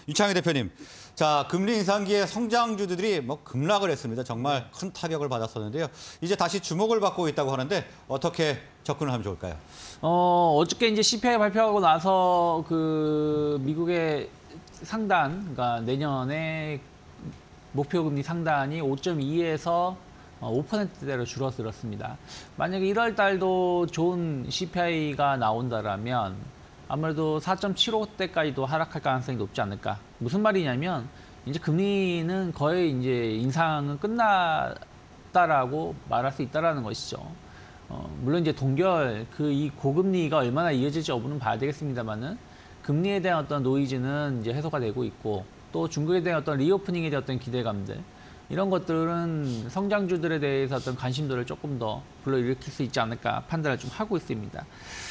유창희 대표님, 자 금리 인상기에 성장주들이 뭐 급락을 했습니다. 정말 큰 타격을 받았었는데요. 이제 다시 주목을 받고 있다고 하는데 어떻게 접근을 하면 좋을까요? 어저께 이제 CPI 발표하고 나서 그 미국의 상단, 그러니까 내년에 목표 금리 상단이 5.2에서 5%대로 줄어들었습니다. 만약에 1월 달도 좋은 CPI가 나온다라면 아무래도 4.75대까지도 하락할 가능성이 높지 않을까. 무슨 말이냐면 이제 금리는 거의 이제 인상은 끝났다라고 말할 수 있다라는 것이죠. 물론 이제 동결 이 고금리가 얼마나 이어질지 여부는 봐야 되겠습니다만은 금리에 대한 어떤 노이즈는 이제 해소가 되고 있고 또 중국에 대한 어떤 리오프닝에 대한 어떤 기대감들 이런 것들은 성장주들에 대해서 어떤 관심도를 조금 더 불러일으킬 수 있지 않을까 판단을 좀 하고 있습니다.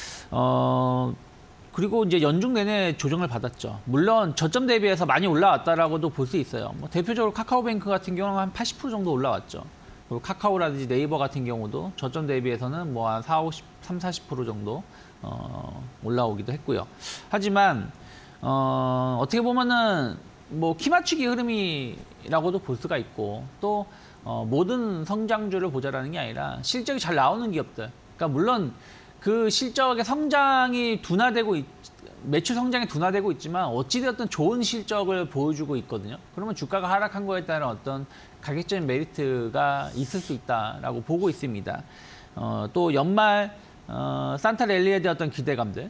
그리고 이제 연중 내내 조정을 받았죠. 물론 저점 대비해서 많이 올라왔다라고도 볼 수 있어요. 뭐 대표적으로 카카오뱅크 같은 경우는 한 80% 정도 올라왔죠. 그리고 카카오라든지 네이버 같은 경우도 저점 대비해서는 뭐 한 40% 정도 올라오기도 했고요. 하지만 어떻게 보면은 뭐 키맞추기 흐름이라고도 볼 수가 있고 또 모든 성장주를 보자라는 게 아니라 실적이 잘 나오는 기업들. 그러니까 물론 그 실적의 성장이 매출 성장이 둔화되고 있지만 어찌되었든 좋은 실적을 보여주고 있거든요. 그러면 주가가 하락한 거에 따른 어떤 가격적인 메리트가 있을 수 있다라고 보고 있습니다. 또 연말 산타랠리에 대한 어떤 기대감들.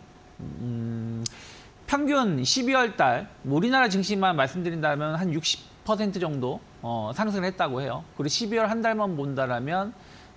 평균 12월 달 우리나라 증시만 말씀드린다면 한 60% 정도 상승을 했다고 해요. 그리고 12월 한 달만 본다라면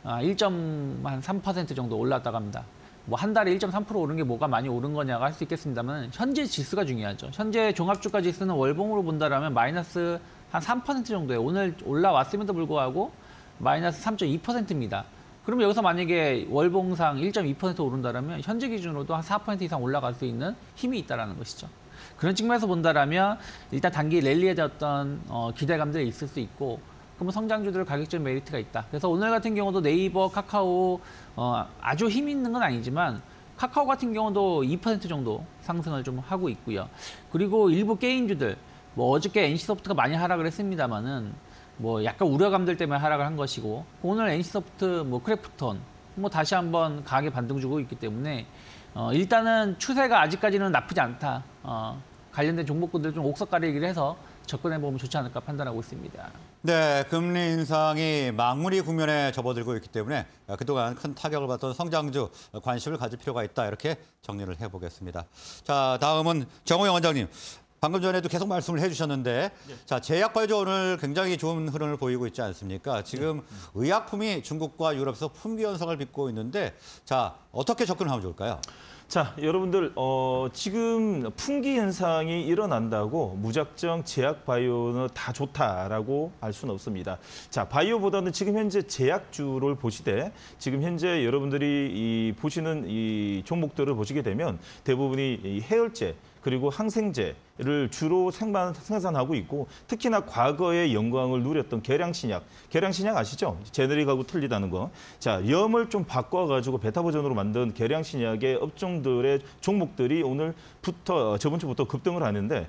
1.3% 정도 올랐다고 합니다. 뭐 한 달에 1.3% 오른 게 뭐가 많이 오른 거냐가 할 수 있겠습니다만 현재 지수가 중요하죠. 현재 종합주가 지수는 월봉으로 본다라면 마이너스 한 3% 정도예요. 오늘 올라왔음에도 불구하고 마이너스 3.2%입니다. 그러면 여기서 만약에 월봉상 1.2% 오른다라면 현재 기준으로도 한 4% 이상 올라갈 수 있는 힘이 있다라는 것이죠. 그런 측면에서 본다라면 일단 단기 랠리에 대한 어떤 기대감들이 있을 수 있고 그러면 성장주들 가격적 메리트가 있다. 그래서 오늘 같은 경우도 네이버, 카카오 아주 힘 있는 건 아니지만 카카오 같은 경우도 2% 정도 상승을 좀 하고 있고요. 그리고 일부 게임주들 뭐 어저께 NC소프트가 많이 하락을 했습니다만은 뭐 약간 우려감들 때문에 하락을 한 것이고 오늘 NC소프트, 뭐 크래프톤 뭐 다시 한번 강하게 반등 주고 있기 때문에 일단은 추세가 아직까지는 나쁘지 않다. 관련된 종목군들 좀 옥석가리기를 해서 접근해보면 좋지 않을까 판단하고 있습니다. 네, 금리 인상이 망무리 국면에 접어들고 있기 때문에 그동안 큰 타격을 받던 성장주 관심을 가질 필요가 있다. 이렇게 정리를 해보겠습니다. 자, 다음은 정호영 원장님. 방금 전에도 계속 말씀을 해주셨는데, 네. 자, 제약바이오 오늘 굉장히 좋은 흐름을 보이고 있지 않습니까? 지금 의약품이 중국과 유럽에서 품귀 현상을 빚고 있는데, 자, 어떻게 접근하면 좋을까요? 자, 여러분들 지금 품귀 현상이 일어난다고 무작정 제약 바이오는 다 좋다라고 할 수는 없습니다. 자, 바이오보다는 지금 현재 제약주를 보시되 지금 현재 여러분들이 보시는 이 종목들을 보시게 되면 대부분이 이 해열제 그리고 항생제를 주로 생산하고 있고 특히나 과거의 영광을 누렸던 계량신약 아시죠? 제네릭하고 틀리다는 거. 자, 염을 좀 바꿔가지고 베타 버전으로 만든 계량신약의 업종들의 종목들이 오늘부터 저번 주부터 급등을 하는데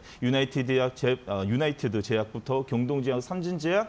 유나이티드 제약부터 경동제약, 삼진제약,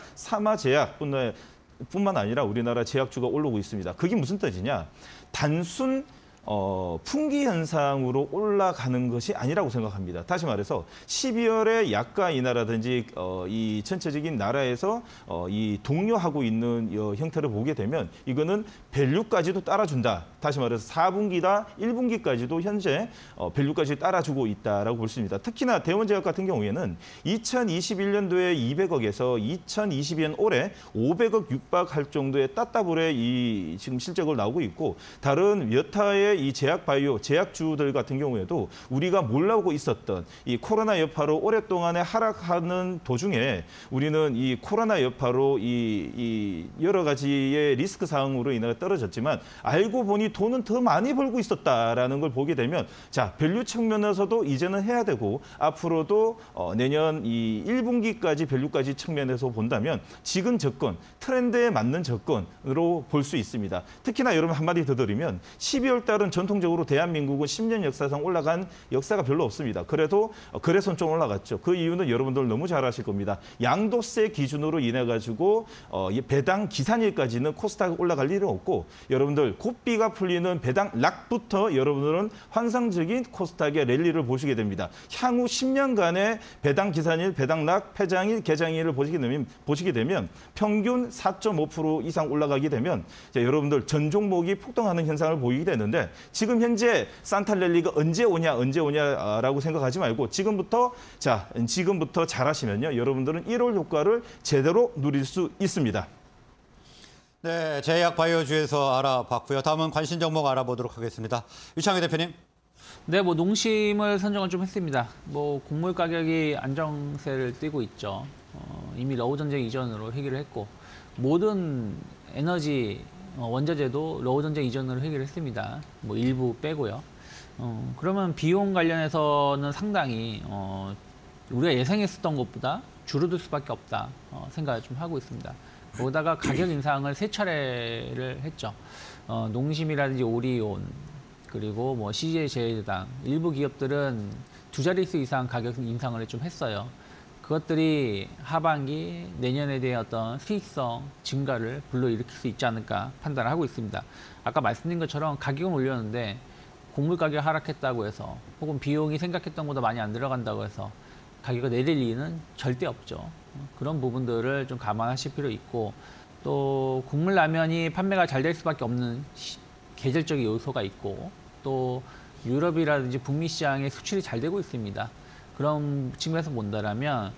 사마제약뿐만 아니라 우리나라 제약주가 오르고 있습니다. 그게 무슨 뜻이냐? 단순 품귀 현상으로 올라가는 것이 아니라고 생각합니다. 다시 말해서 12월에 약가 인하라든지 이 전체적인 나라에서 이 동요하고 있는 형태를 보게 되면 이거는 밸류까지도 따라준다. 다시 말해서 4분기다 1분기까지도 현재 밸류까지 따라주고 있다라고 볼 수 있습니다. 특히나 대원제약 같은 경우에는 2021년도에 200억에서 2022년 올해 500억 육박할 정도의 따따블의 이 지금 실적을 나오고 있고 다른 여타의 이 제약바이오, 제약주들 같은 경우에도 우리가 몰라오고 있었던 이 코로나 여파로 오랫동안에 하락하는 도중에 우리는 이 코로나 여파로 이 여러 가지의 리스크 사항으로 인해 떨어졌지만 알고 보니 돈은 더 많이 벌고 있었다라는 걸 보게 되면 자, 밸류 측면에서도 이제는 해야 되고 앞으로도 내년 이 1분기까지 밸류까지 측면에서 본다면 지금 접근, 트렌드에 맞는 접근으로 볼 수 있습니다. 특히나 여러분 한마디 더 드리면 12월 달은 코스닥은 전통적으로 대한민국은 10년 역사상 올라간 역사가 별로 없습니다. 그래도 그래서는 좀 올라갔죠. 그 이유는 여러분들 너무 잘 아실 겁니다. 양도세 기준으로 인해 가지고 배당 기산일까지는 코스닥이 올라갈 일은 없고 여러분들 고비가 풀리는 배당 락부터 여러분들은 환상적인 코스닥의 랠리를 보시게 됩니다. 향후 10년간의 배당 기산일, 배당 락, 폐장일, 개장일을 보시게 되면 평균 4.5% 이상 올라가게 되면 여러분들 전 종목이 폭등하는 현상을 보이게 되는데 지금 현재 산타랠리가 언제 오냐라고 생각하지 말고 지금부터 잘하시면요. 여러분들은 1월 효과를 제대로 누릴 수 있습니다. 네, 제약 바이오주에서 알아봤고요. 다음은 관심 종목 알아보도록 하겠습니다. 유창희 대표님. 네, 뭐 농심을 선정을 좀 했습니다. 뭐 곡물 가격이 안정세를 띠고 있죠. 이미 러우 전쟁 이전으로 해결을 했고 모든 에너지 원자재도 러우 전쟁 이전으로 해결했습니다. 뭐 일부 빼고요. 그러면 비용 관련해서는 상당히 우리가 예상했었던 것보다 줄어들 수밖에 없다 생각을 좀 하고 있습니다. 거기다가 가격 인상을 3차례를 했죠. 농심이라든지 오리온 그리고 뭐 CJ 제일당 일부 기업들은 2자릿수 이상 가격 인상을 좀 했어요. 그것들이 하반기 내년에 대한 어떤 수익성 증가를 불러일으킬 수 있지 않을까 판단을 하고 있습니다. 아까 말씀드린 것처럼 가격은 올렸는데 곡물 가격 하락했다고 해서 혹은 비용이 생각했던 것보다 많이 안 들어간다고 해서 가격이 내릴 리는 절대 없죠. 그런 부분들을 좀 감안하실 필요 있고 또 곡물 라면이 판매가 잘 될 수밖에 없는 계절적인 요소가 있고 또 유럽이라든지 북미 시장의 수출이 잘 되고 있습니다. 그런 측면에서 본다라면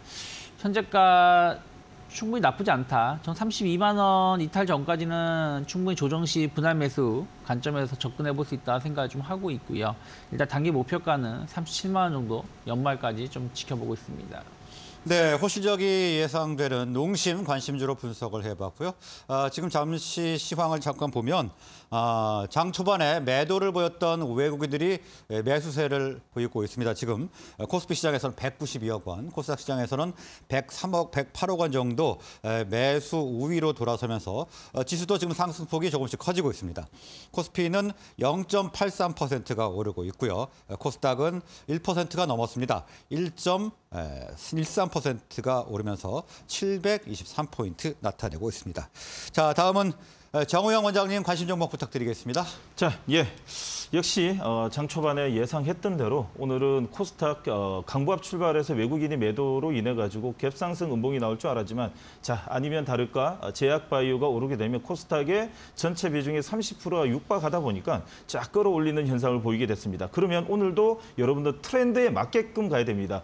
현재가 충분히 나쁘지 않다. 전 32만 원 이탈 전까지는 충분히 조정 시 분할 매수 관점에서 접근해 볼 수 있다 생각을 좀 하고 있고요. 일단 단기 목표가는 37만 원 정도 연말까지 좀 지켜보고 있습니다. 네, 호실적이 예상되는 농심 관심주로 분석을 해봤고요. 지금 잠시 시황을 잠깐 보면 장 초반에 매도를 보였던 외국인들이 매수세를 보이고 있습니다. 지금 코스피 시장에서는 192억 원, 코스닥 시장에서는 103억, 108억 원 정도 매수 우위로 돌아서면서 지수도 지금 상승폭이 조금씩 커지고 있습니다. 코스피는 0.83%가 오르고 있고요. 코스닥은 1%가 넘었습니다. 1.13%가 오르면서 723포인트 나타내고 있습니다. 자, 다음은 정우영 원장님 관심 종목 부탁드리겠습니다. 자, 역시 장 초반에 예상했던 대로 오늘은 코스닥 강보합 출발해서 외국인이 매도로 인해 가지고 갭상승 음봉이 나올 줄 알았지만 자, 아니면 다를까 제약바이오가 오르게 되면 코스닥의 전체 비중이 30%가 육박하다 보니까 쫙 끌어올리는 현상을 보이게 됐습니다. 그러면 오늘도 여러분들 트렌드에 맞게끔 가야 됩니다.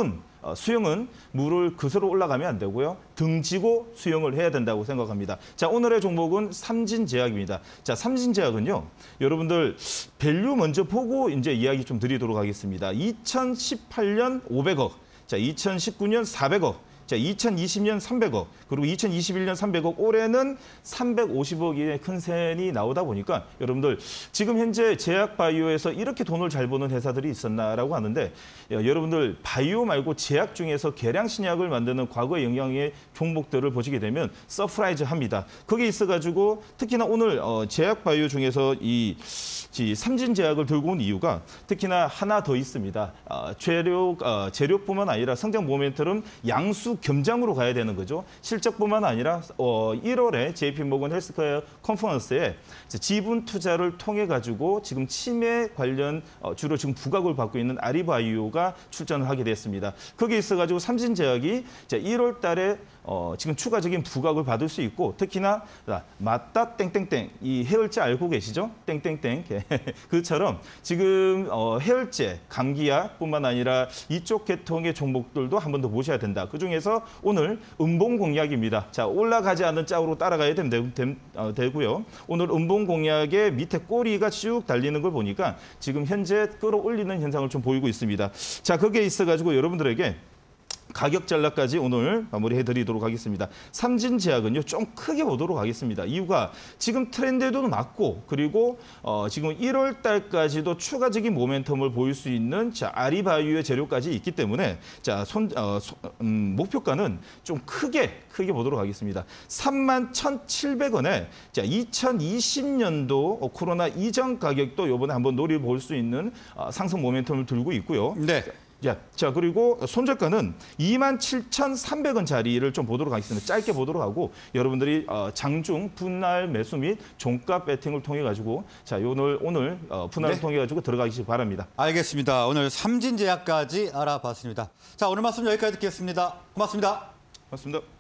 수영은 물을 그스로 올라가면 안 되고요. 등지고 수영을 해야 된다고 생각합니다. 자, 오늘의 종목은 삼진제약입니다. 자, 삼진제약은요. 여러분들 밸류 먼저 보고 이제 이야기 좀 드리도록 하겠습니다. 2018년 500억, 자, 2019년 400억, 자, 2020년 300억, 그리고 2021년 300억, 올해는 350억의 큰 셈이 나오다 보니까 여러분들 지금 현재 제약바이오에서 이렇게 돈을 잘 버는 회사들이 있었나라고 하는데 여러분들 바이오 말고 제약 중에서 계량신약을 만드는 과거 영향의 종목들을 보시게 되면 서프라이즈합니다. 거기에 있어가지고 특히나 오늘 제약바이오 중에서 이 삼진제약을 들고 온 이유가 특히나 하나 더 있습니다. 재료뿐만 아니라 성장 모멘텀은 양수 겸장으로 가야 되는 거죠. 실적뿐만 아니라 1월에 JP모건 헬스케어 컨퍼런스에 지분 투자를 통해 가지고 지금 치매 관련 주로 지금 부각을 받고 있는 아리바이오가 출전을 하게 됐습니다. 거기에 있어 가지고 삼진제약이 1월 달에 지금 추가적인 부각을 받을 수 있고 특히나 맞다 땡땡땡 이 해열제 알고 계시죠? 땡땡땡 그처럼 지금 해열제, 감기약뿐만 아니라 이쪽 계통의 종목들도 한 번 더 보셔야 된다. 그중에서 오늘 음봉공약입니다. 자, 올라가지 않는 짝으로 따라가야 되고요. 오늘 음봉공약의 밑에 꼬리가 쭉 달리는 걸 보니까 지금 현재 끌어올리는 현상을 좀 보이고 있습니다. 자, 거기에 있어가지고 여러분들에게 가격 전략까지 오늘 마무리해드리도록 하겠습니다. 삼진제약은요 좀 크게 보도록 하겠습니다. 이유가 지금 트렌드에도 맞고 그리고 지금 1월 달까지도 추가적인 모멘텀을 보일 수 있는 아리바이오의 재료까지 있기 때문에 목표가는 좀 크게 보도록 하겠습니다. 31,700원에 2020년도 코로나 이전 가격도 이번에 한번 노려볼 수 있는 상승 모멘텀을 들고 있고요. 네. 자, 그리고 손절가는 27,300원짜리를 좀 보도록 하겠습니다. 짧게 보도록 하고 여러분들이 장중 분할 매수 및 종가 배팅을 통해 가지고 오늘 분할을 네. 통해 가지고 들어가시기 바랍니다. 알겠습니다. 오늘 삼진제약까지 알아봤습니다. 자, 오늘 말씀 여기까지 듣겠습니다. 고맙습니다. 고맙습니다.